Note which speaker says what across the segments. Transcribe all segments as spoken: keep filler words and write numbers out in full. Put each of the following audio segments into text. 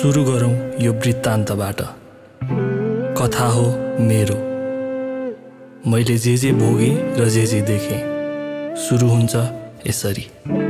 Speaker 1: सुरु गरौँ यो वृत्तान्तबाट। कथा हो मेरो, मैले जे जे भोगे र जे जे देखेँ। सुरु हुन्छ यसरी।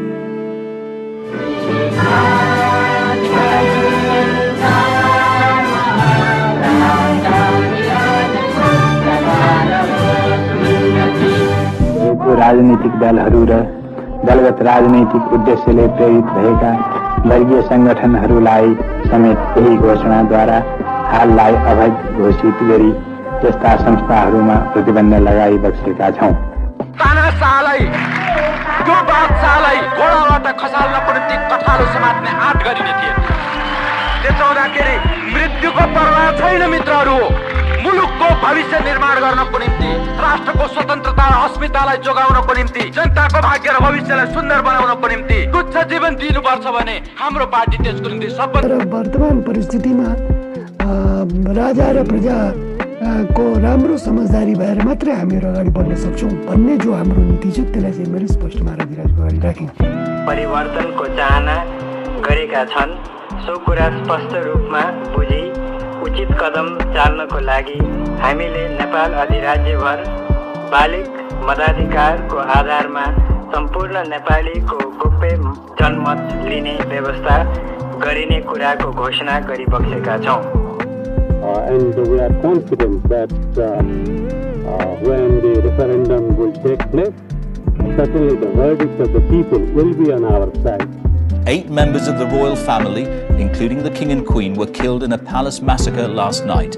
Speaker 2: राजनीतिक दलहरू र दलगत राजनैतिक उद्देश्यले प्रेरित भएका वर्गीय संगठनहरूलाई समेत यही घोषणाद्वारा हाललाई अवैध घोषित गरी त्यस्ता संस्थाहरूमा प्रतिबन्ध लगाइबक्सेका छौँ।
Speaker 3: तानाशाहलाई, त्यो बादशाहलाई घोडाबाट खसाल्नको निम्ति कठालो समात्ने आँट गरिने थिए। त्यसो हुँदाखेरि मृत्युको परवाह छैन मित्रहरू। मुलुकको भविष्य निर्माण गर्नको निम्ति, राष्ट्रको स्वतन्त्रता र अस्मितालाई जोगाउनको निम्ति, जनताको भाग्य र भविष्यलाई सुन्दर बनाउनको निम्ति तुच्छ जीवन दिनुपर्छ भने हाम्रो पार्टी त्यसको निम्ति सबभन्दा
Speaker 4: वर्तमान परिस्थितिमा राजा र प्रजा को राम्रो समझदारी भएर मात्रै हामीहरू अगाडि बढ्न सक्छौँ भन्ने जो हाम्रो नीति छ त्यसलाई चाहिँ मैले स्पष्ट महाराजको अगाडि राखेँ।
Speaker 5: परिवर्तनको चाहना गरेका छन्, सो कुरा स्पष्ट रूपमा बुझी उचित कदम चाल्नको लागि हामीले नेपाल अधिराज्यभर बालिक मताधिकारको आधारमा सम्पूर्ण नेपालीको गोप्य जनमत लिने व्यवस्था गरिने कुराको घोषणा गरिबक्सेका छौँ।
Speaker 6: Uh, and we are confident that uh, uh, when the referendum will take place, certainly the verdict of the people will be on our side.
Speaker 7: Eight members of the royal family, including the King and Queen, were killed in a palace massacre last night.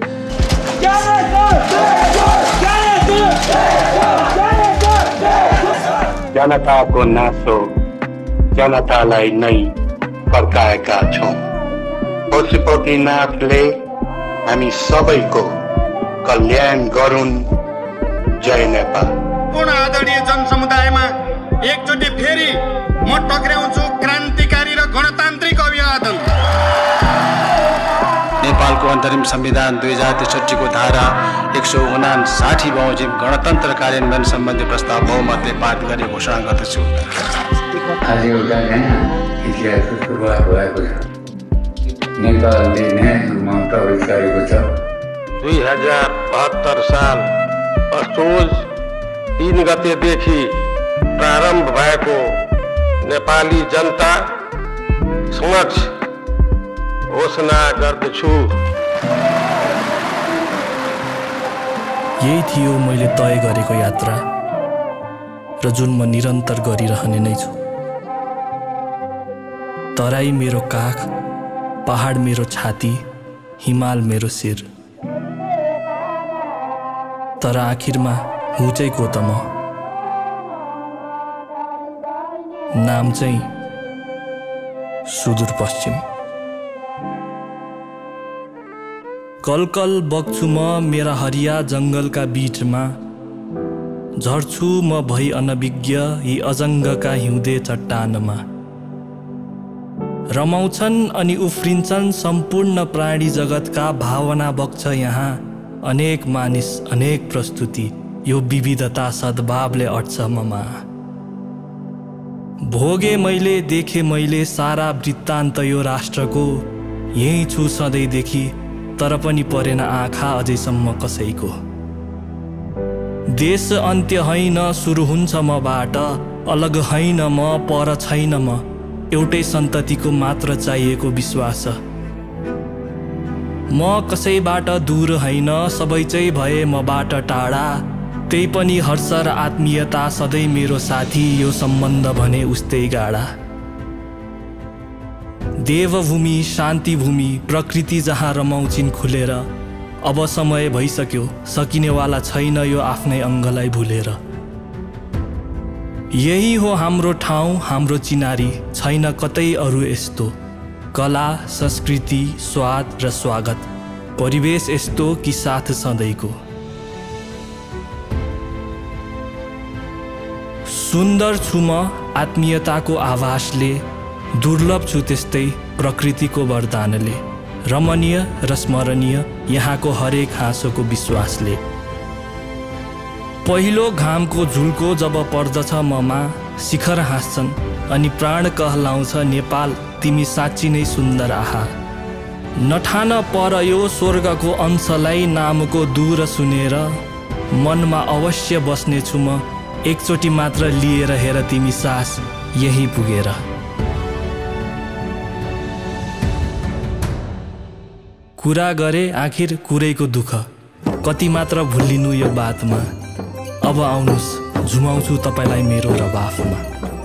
Speaker 2: जनताको नासो जनतालाई नै फर्काएका छौँ। पशुपतिनाथले हामी सबैको कल्याण गरून्। जय नेपाल।
Speaker 3: पूर्ण आदरणीय जनसमुदायमा एकचोटि फेरि म टक्राउँछु क्रान्तिकारी र गणतान्त्रिक अभिवादन।
Speaker 8: नेपालको अन्तरिम संविधान दुई हजार त्रिसठी को धारा एक सौ उनासाठी बमोजिम गणतन्त्र कार्यान्वयन सम्बन्धी प्रस्ताव बहुमतले पारित गर्ने घोषणा गर्दछु।
Speaker 9: आज एउटा नयाँ इतिहासको सुरुवात भएको छ। नेपालले न्याय ममता गरेको छ।
Speaker 6: दुई हजार बहत्तर साल असोज तीन गतेदेखि प्रारम्भ भएको नेपाली जनता समक्ष घोषणा गर्दछु।
Speaker 1: यही थियो मैले तय गरेको यात्रा र जुन म निरन्तर गरिरहने नै छु। तराई मेरो काख, पहाड मेरो छाती, हिमाल मेरो शिर। तर आखिरमा हुँ चाहिँ को त म? नाम चाहिँ सुदूर पश्चिम। कलकल बग्छु म मेरा हरिया जङ्गलका बीचमा, झर्छु म भई अनभिज्ञ यी अजङ्गका हिउँदे चट्टानमा। रमाउँछन् अनि उफ्रिन्छन् सम्पूर्ण प्राणी जगतका भावना बग्छ यहाँ। अनेक मानिस अनेक प्रस्तुति, यो विविधता सद्भावले अट्छ ममा। भोगे मैले देखे मैले सारा वृत्तान्त यो राष्ट्रको। यही छु सधैँदेखि, तर पनि परेन आँखा अझैसम्म कसैको। देश अन्त्य होइन सुरु हुन्छ मबाट, अलग होइन म पर छैन म। एउटै सन्ततिको मात्र चाहिएको विश्वास। म कसैबाट दूर होइन, सबै चाहिँ भए मबाट टाढा। त्यही पनि हर्ष र आत्मीयता सधैँ मेरो साथी, यो सम्बन्ध भने उस्तै गाढा। देवभूमि शान्तिभूमि प्रकृति जहाँ रमाउँछिन् खुलेर। अब समय भइसक्यो, सकिनेवाला छैन यो आफ्नै अङ्गलाई भुलेर। यही हो हाम्रो ठाउँ हाम्रो चिनारी, छैन कतै अरू यस्तो। कला संस्कृति स्वाद र स्वागत, परिवेश यस्तो कि साथ सधैँको। सुन्दर छु म आत्मीयताको आभासले, दुर्लभ छु त्यस्तै प्रकृतिको वरदानले। रमणीय र स्मरणीय यहाँको हरेक हाँसोको विश्वासले। पहिलो घामको झुल्को जब पर्दछ ममा, शिखर हाँस्छन् अनि प्राण कहलाउँछ नेपाल, तिमी साँच्ची नै सुन्दर आहा। नठान पर यो स्वर्गको अंशलाई नामको दूर सुनेर मनमा अवश्य बस्नेछु म एकचोटि मात्र लिएर हेर तिमी सास यही पुगेर। कुरा गरे आखिर कुरैको दुःख कति मात्र भुलिनु यो बातमा। अब आउनुस् झुमाउँछु तपाईलाई मेरो रबाफमा।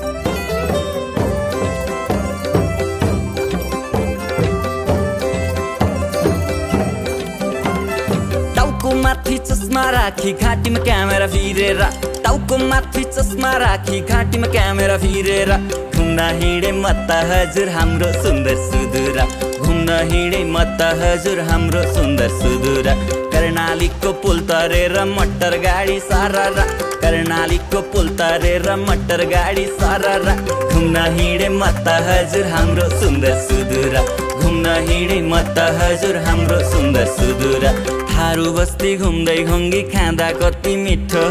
Speaker 10: टाउको माथि चस्मा राखी घाँटीमा क्यामेरा फिरेर, टाउको माथि चस्मा राखी घाँटीमा क्यामेरा फिरेर घुम्न हिँडे म त हजुर हाम्रो सुन्दर सुदूर, घुम्न हिँडे म त हजुर हाम्रो सुन्दर सुदूर। कर्णालीको पुल तरेर मटर गाडी सारारा, कर्णालीको पुल तरेर मटर गाडी सारारा घुम्न हिँडे म त हजुर हाम्रो सुन्दर सुदूर, घुम्न हिँडे म त हजुर हाम्रो सुन्दर सुदूर। थारू बस्ती घुम्दै घुङ्गी खाँदा कति मिठो,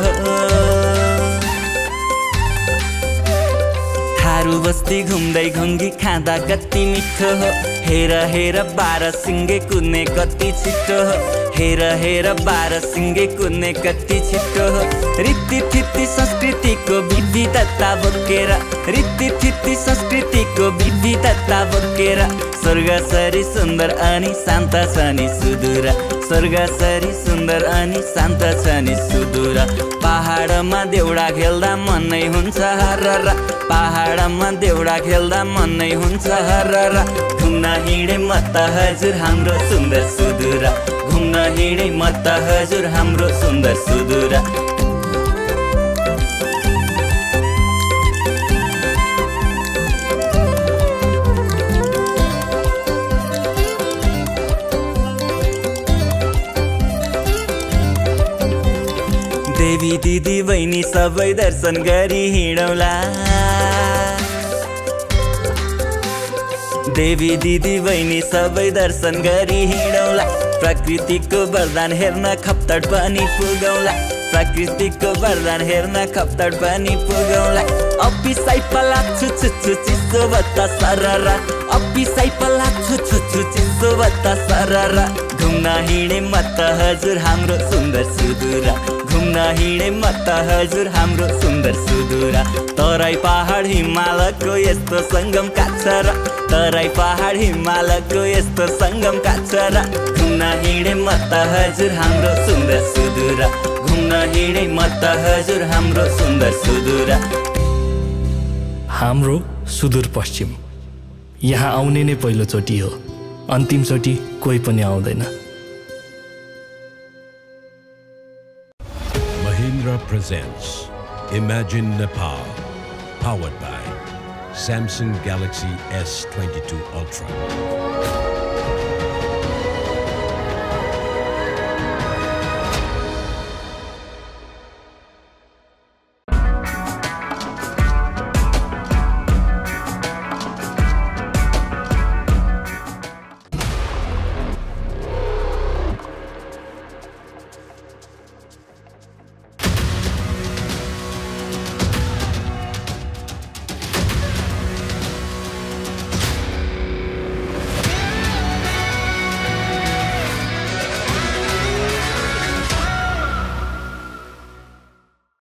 Speaker 10: थारू बस्ती घुम्दै घुङ्गी खाँदा कति मिठो हो। हेर हेर बाह्र सिङ्गे कुद्ने कति छिटो हो, हेर हेर बाह्र सिङ्गे कुद्ने कति छिटो हो। रीति थिति संस्कृतिको विविधता बोकेर, रीति थिति संस्कृतिको विविधता बोकेर स्वर्ग सरी सुन्दर अनि शान्त छ नि सुदूर, स्वर्ग सरी सुन्दर अनि शान्त छ नि सुदूर। पहाडमा देउडा खेल्दा मन नै हुन्छ हरर, पहाडमा देउडा खेल्दा मन नै हुन्छ हरर घुम्न हिँडे म त हजुर हाम्रो सुन्दर सुदूर, घुम्न हिँडे म त हजुर हाम्रो सुन्दर सुदूर। देवी दिदी बहिनी सबै दर्शन गरी हिँडौला, देवी दिदी बहिनी सबै दर्शन गरी हिँडौला। प्रकृतिको वरदान हेर्न खप्तड पनि पुगौला, प्रकृतिको वरदान हेर्न खप्तड पनि पुगौला। अप्पी साइपला छु छु छु चिसो बत्ता सररा, अप्पी साइपला छु छु छु चिसो बत्ता सररा घुम्न हिँडे म त हजुर हाम्रो सुन्दर सुदूर, घुम्न हिँडे म त हजुर हाम्रो सुन्दर सुदूर। तराई पहाड हिमालको यस्तो सङ्गम काछ र, तराई पहाड हिमालको यस्तो सङ्गम काछ र घुम्न हिँडे म त हजुर हाम्रो सुन्दर सुदूर, घुम्न हिँडे म त हजुर हाम्रो सुन्दर सुदूर।
Speaker 1: हाम्रो सुदूर पश्चिम यहाँ आउने नै पहिलोचोटि हो, अन्तिमचोटि कोही पनि आउँदैन।
Speaker 11: Mahindra presents Imagine Nepal, powered by Samsung Galaxy S twenty-two Ultra.